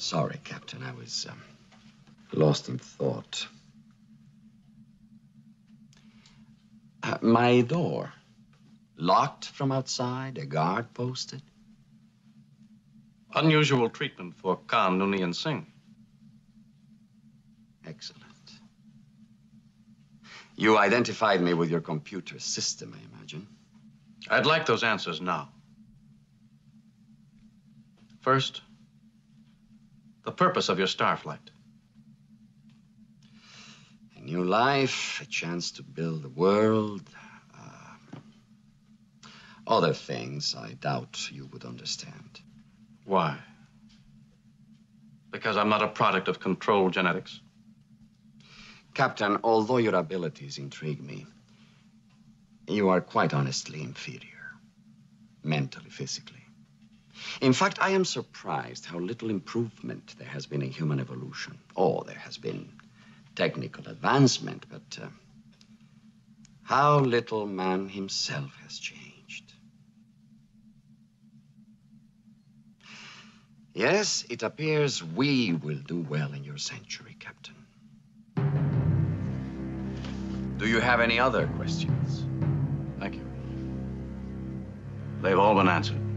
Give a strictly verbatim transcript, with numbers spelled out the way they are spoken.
sorry, Captain. I was um, lost in thought. Uh, my door, locked from outside, a guard posted. Unusual treatment for Khan Noonien Singh. Excellent. You identified me with your computer system, I imagine. I'd like those answers now. First, the purpose of your star flight. A new life, a chance to build the world. Uh, other things I doubt you would understand. Why? Because I'm not a product of controlled genetics? Captain, although your abilities intrigue me, you are quite honestly inferior, mentally, physically. In fact, I am surprised how little improvement there has been in human evolution. Oh, there has been technical advancement, but uh, how little man himself has changed. Yes, it appears we will do well in your century, Captain. Do you have any other questions? Thank you. They've all been answered.